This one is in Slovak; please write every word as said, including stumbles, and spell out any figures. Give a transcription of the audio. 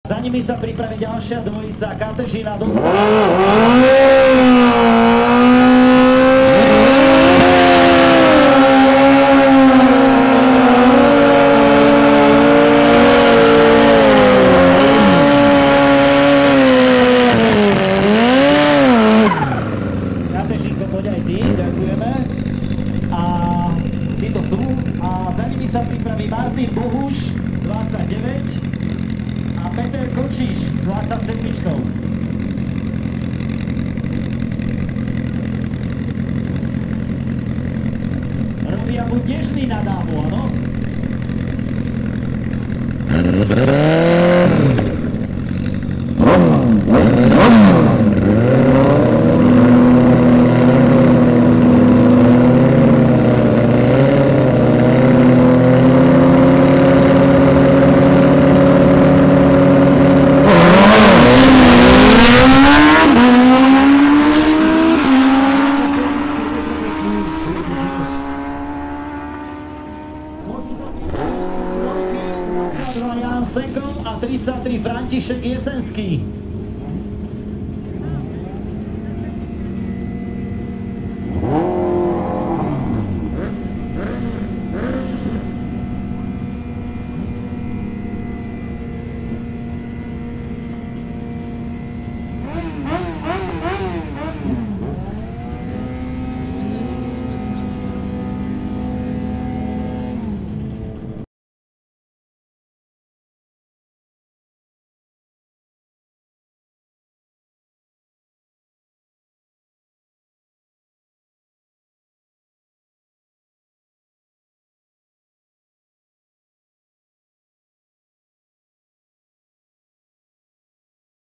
Za nimi sa pripraví ďalšia dvojica, Katežina dostala. Katežinko, poď aj ty, ďakujeme. A títo sú. A za nimi sa pripraví Martin Bohuš, dvadsaťdeväť. A Peter Kočiš s dvadsaťsedmičkou. Robia buď nežný na dámu, áno? Jan Sekol a tridsaťtri František Jesenský.